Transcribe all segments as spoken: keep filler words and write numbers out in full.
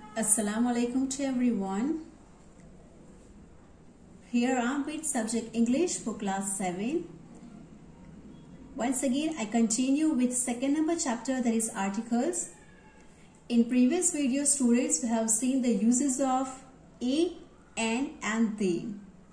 Assalamu alaikum to everyone. Here I am with subject English for class seven. Once again I continue with second number chapter, that is articles. In previous video students we have seen the uses of a, an and they.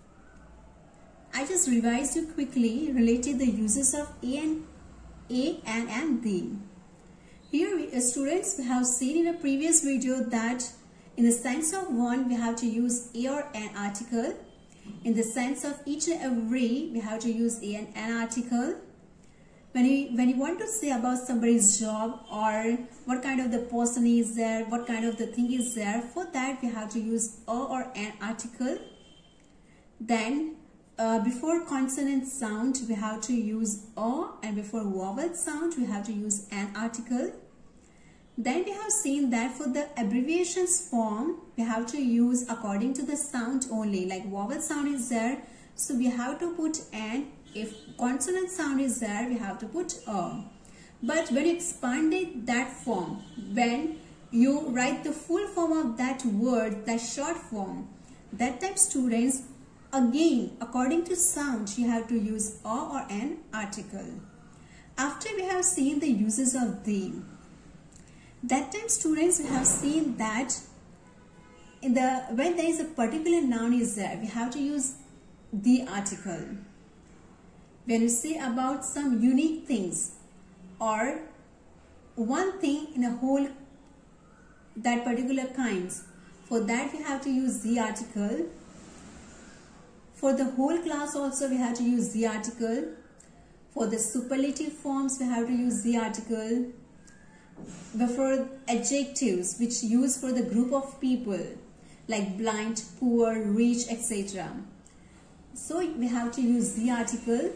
I just revised you quickly related the uses of a and a, an and they. Here we, uh, students we have seen in a previous video that in the sense of one we have to use a or an article. In the sense of each and every we have to use a and an article. When you, when you want to say about somebody's job or what kind of the person is there, what kind of the thing is there, for that we have to use a or an article. Then uh, before consonant sound we have to use a, and before vowel sound we have to use an article. Then we have seen that for the abbreviations form we have to use according to the sound only, like vowel sound is there so we have to put an, if consonant sound is there we have to put a. But when you expanded that form, when you write the full form of that word, that short form, that time students, again according to sound you have to use a or an article. After we have seen the uses of the, that time students we have seen that in the when there is a particular noun is there we have to use the article. When you say about some unique things or one thing in a whole that particular kinds, for that we have to use the article. For the whole class also we have to use the article. For the superlative forms we have to use the article. Before adjectives which use for the group of people like blind, poor, rich, et cetera. So we have to use the article.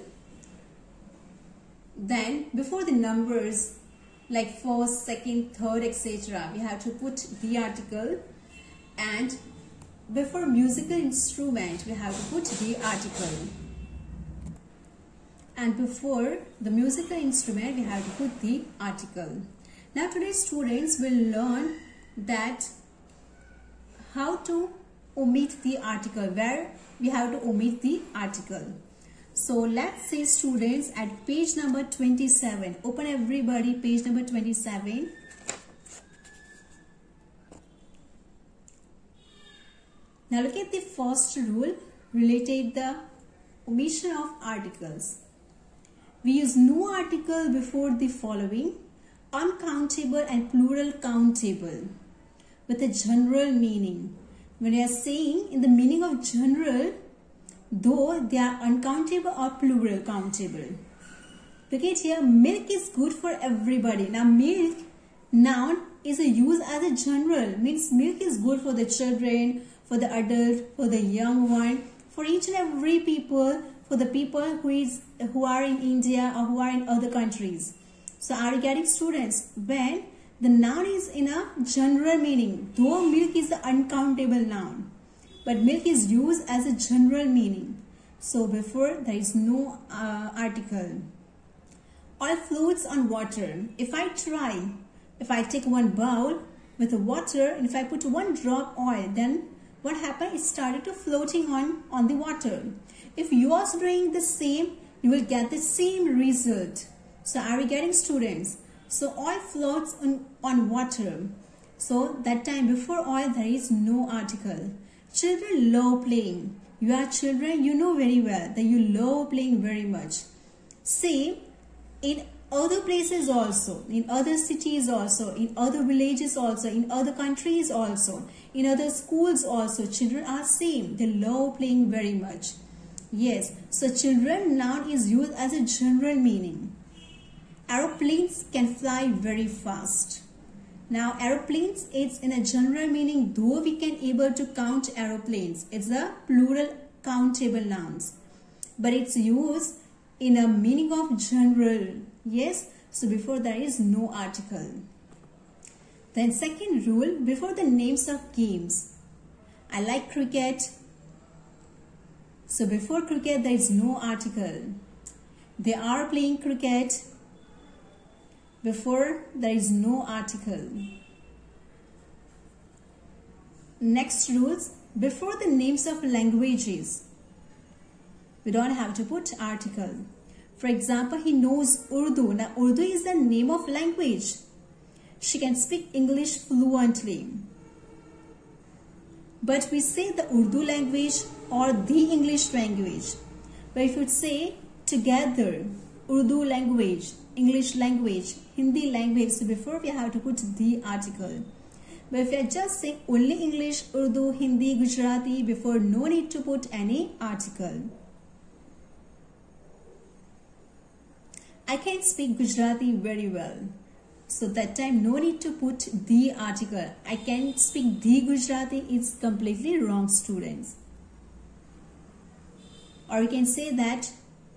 Then before the numbers like first, second, third, et cetera we have to put the article. And before musical instrument we have to put the article. And before the musical instrument we have to put the article. Now today students will learn that how to omit the article, where we have to omit the article. So let's say students at page number twenty-seven, open everybody page number twenty-seven. Now look at the first rule related the omission of articles. We use no article before the following: uncountable and plural countable with a general meaning. When we are saying in the meaning of general, though they are uncountable or plural countable. Look at here, milk is good for everybody. Now milk noun is a use as a general, means milk is good for the children, for the adult, for the young one, for each and every people, for the people who is who are in India or who are in other countries. So are you getting students? When the noun is in a general meaning, though milk is the uncountable noun, but milk is used as a general meaning. So before there is no uh, article. Oil floats on water. If I try, if I take one bowl with the water and if I put one drop oil, then what happened? It started to floating on, on the water. If you are doing the same, you will get the same result. So are we getting students? So oil floats on, on water. So that time before oil there is no article. Children love playing. You are children, you know very well that you love playing very much. Same in other places also, in other cities also, in other villages also, in other countries also, in other schools also, children are same. They love playing very much. Yes, so children noun is used as a general meaning. Aeroplanes can fly very fast. Now aeroplanes, it's in a general meaning, though we can able to count aeroplanes. It's a plural countable nouns. But it's used in a meaning of general. Yes, so before there is no article. Then second rule, before the names of games. I like cricket. So before cricket there is no article. They are playing cricket. Before there is no article. next rules, before the names of languages, we don't have to put article. For example, he knows Urdu. Now, Urdu is the name of language. She can speak English fluently. But we say the Urdu language or the English language. But if you say together, Urdu language, English language, Hindi language, so before we have to put the article. But if you are just saying only English, Urdu, Hindi, Gujarati, before no need to put any article. I can speak Gujarati very well. So that time no need to put the article. I can speak the Gujarati. It's completely wrong, students. Or you can say that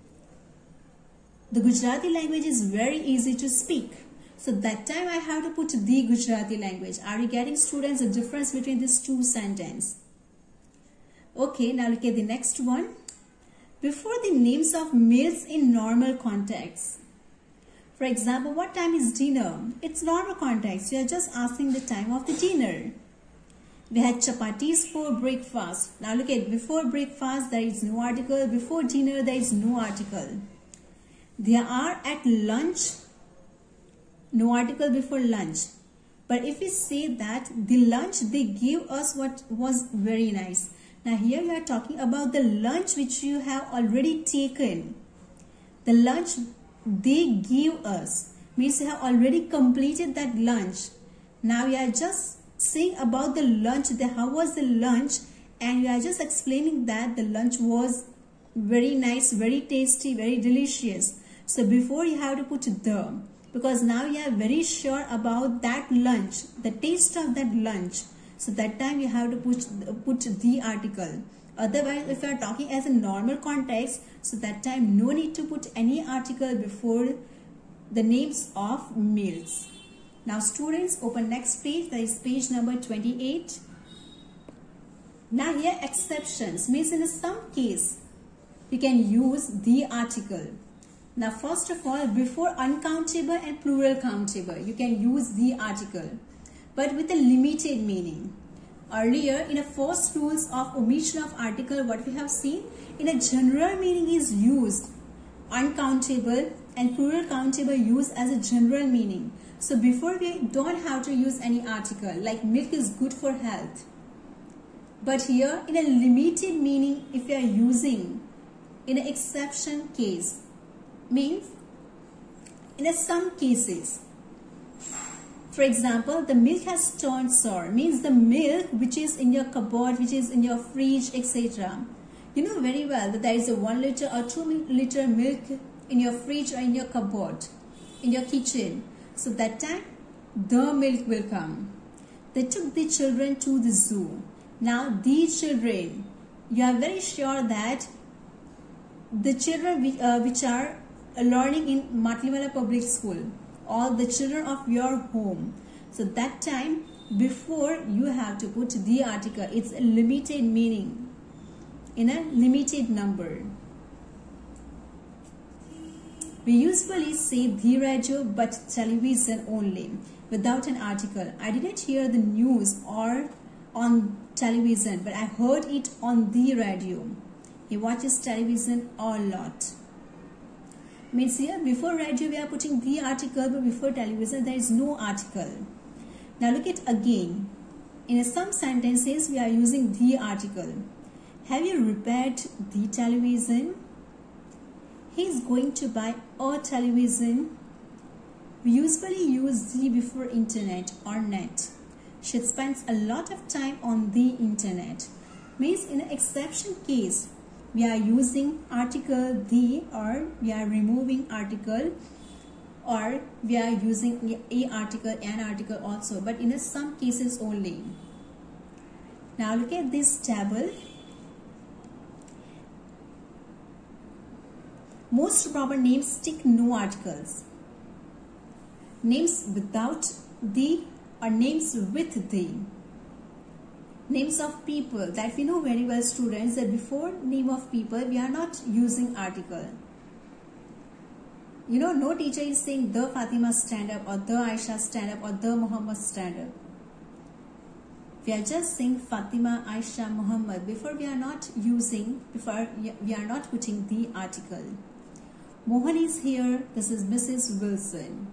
the Gujarati language is very easy to speak. So that time I have to put the Gujarati language. Are you getting, students, the difference between these two sentences? Okay, now look at the next one. Before the names of meals in normal context. For example, what time is dinner? It's normal context. You are just asking the time of the dinner. We had chapatis for breakfast. Now look at, before breakfast there is no article. Before dinner there is no article. They are at lunch. No article before lunch. But if we say that the lunch they give us what was very nice. Now here we are talking about the lunch which you have already taken. The lunch they give us means you have already completed that lunch. Now you are just saying about the lunch, the how was the lunch, and you are just explaining that the lunch was very nice, very tasty, very delicious. So before you have to put the, because now you are very sure about that lunch, the taste of that lunch. So that time you have to put, put the article. Otherwise, if you are talking as a normal context, so that time no need to put any article before the names of meals. Now students, open next page, that is page number twenty-eight. Now here exceptions means in some case you can use the article. Now first of all, before uncountable and plural countable, you can use the article, but with a limited meaning. Earlier, in a first rules of omission of article, what we have seen, in a general meaning is used. Uncountable and plural countable used as a general meaning. So before we don't have to use any article, like milk is good for health. But here, in a limited meaning, if we are using in an exception case, means in a some cases. For example, the milk has turned sour, means the milk which is in your cupboard, which is in your fridge, et cetera. You know very well that there is a one liter or two liter milk in your fridge or in your cupboard, in your kitchen. So that time, the milk will come. They took the children to the zoo. Now, these children, you are very sure that the children which, uh, which are learning in Matlimala Public School, all the children of your home. So that time, before you have to put the article, it's a limited meaning, in a limited number. We usually say the radio but television only, without an article. I didn't hear the news or on television, but I heard it on the radio. He watches television a lot. Means here, before radio we are putting the article, but before television there is no article. Now look at again. In some sentences we are using the article. Have you repaired the television? He is going to buy a television. We usually use the before internet or net. She spends a lot of time on the internet. Means in an exception case, we are using article the, or we are removing article, or we are using a article, an article also, but in a some cases only. Now look at this table. Most proper names take no articles. Names without the or names with the. Names of people, that we know very well, students, that before name of people we are not using article. You know, no teacher is saying the Fatima stand up or the Aisha stand up or the Muhammad stand up. We are just saying Fatima, Aisha, Muhammad. Before we are not using, before we are not putting the article. Mohan is here. This is Missus Wilson.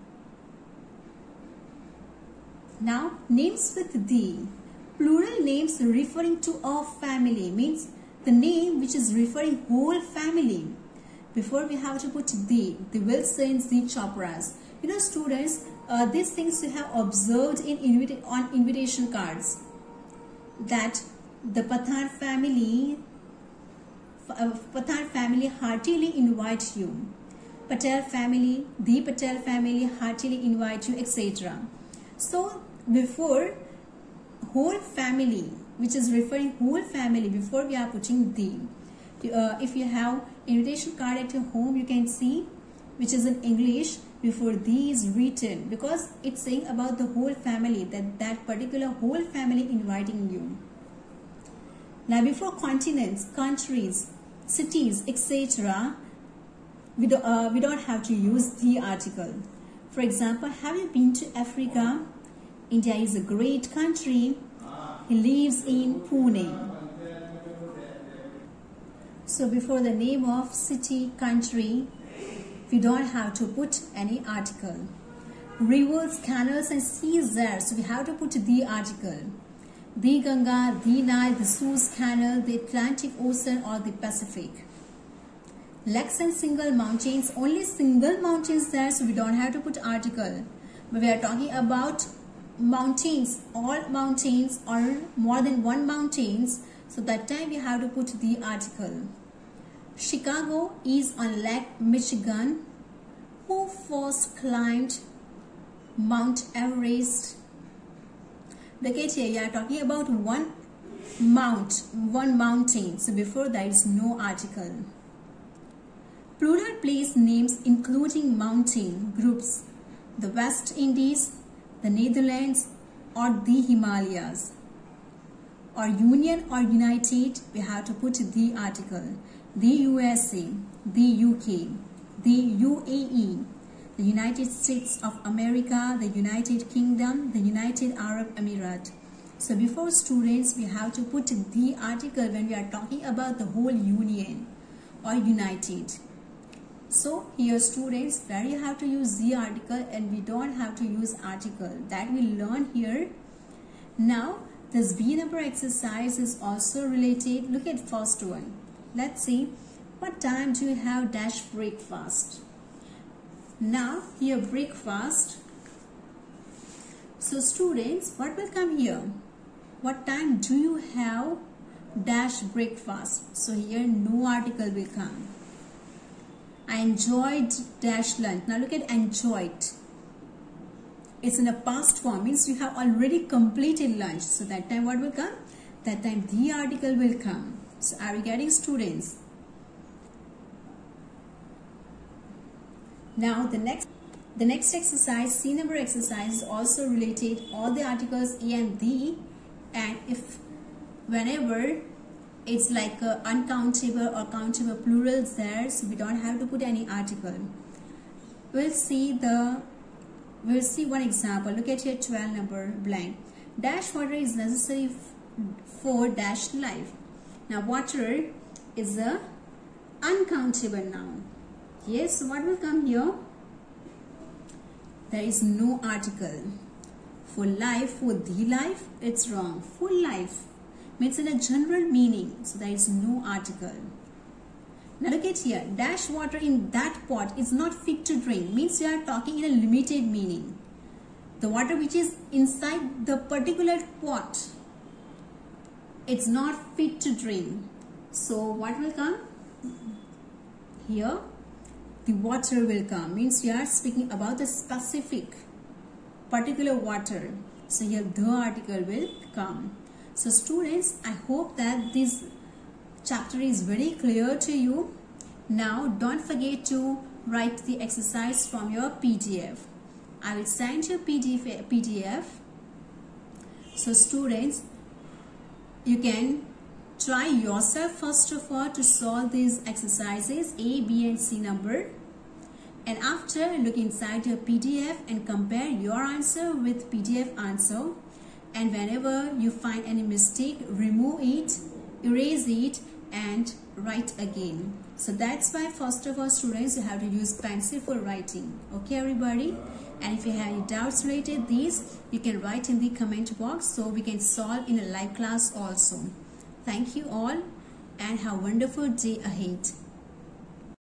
Now, names with the. Plural names referring to a family means the name which is referring whole family. Before we have to put the, the Wilsons, the Chopras. You know, students, uh, these things you have observed in invita on invitation cards. That the Pathan family, uh, Pathan family heartily invite you. Patel family, the Patel family heartily invite you, et cetera. So before whole family, which is referring whole family, before we are putting the. Uh, if you have invitation card at your home, you can see which is in English before the is written, because it's saying about the whole family, that that particular whole family inviting you. Now before continents, countries, cities, et cetera, we, do, uh, we don't have to use the article. For example, have you been to Africa? India is a great country. He lives in Pune. So before the name of city, country, we don't have to put any article. Rivers, canals and seas there, so we have to put the article. The Ganga, the Nile, the Suez Canal, the Atlantic Ocean or the Pacific. Lakes and single mountains, only single mountains there, so we don't have to put article. But we are talking about mountains, all mountains or more than one mountains, so that time we have to put the article. Chicago is on Lake Michigan. Who first climbed Mount Everest? Look at here, you are talking about one mount, one mountain. So before there is no article. Plural place names including mountain groups, the West Indies, the Netherlands or the Himalayas. Or Union or United, we have to put the article. The U S A, the U K, the U A E, the United States of America, the United Kingdom, the United Arab Emirates. So before students, we have to put the article when we are talking about the whole union or united. So here students, where you have to use the article and we don't have to use article, that we learn here. Now this B number exercise is also related. Look at first one. Let's see, what time do you have dash breakfast? Now here breakfast. So students, what will come here? What time do you have dash breakfast? So here no article will come. I enjoyed dash lunch. Now look at enjoyed. It's in a past form, means you have already completed lunch. So that time what will come? That time the article will come. So are you getting, students? Now the next the next exercise, C number exercise, is also related. All the articles A and the, and if whenever it's like uh, uncountable or countable plurals there, so we don't have to put any article. We'll see the we'll see one example. Look at here, twelve number blank. Dash water is necessary for dash life. Now water is a uncountable noun. Yes, so what will come here? There is no article. For life, for the life, it's wrong. Full life means in a general meaning, so there is no article. Now look at here, dash water in that pot is not fit to drink, means you are talking in a limited meaning. The water which is inside the particular pot, it's not fit to drink. So what will come? Here the water will come, means we are speaking about the specific particular water. So here the article will come. So students, I hope that this chapter is very clear to you. Now don't forget to write the exercise from your P D F. I will send you P D F. So students, you can try yourself first of all to solve these exercises A, B and C number, and after look inside your P D F and compare your answer with P D F answer. and whenever you find any mistake, remove it, erase it and write again. So that's why first of all students, you have to use pencil for writing. Okay everybody? And if you have any doubts related these, you can write in the comment box so we can solve in a live class also. Thank you all and have a wonderful day ahead.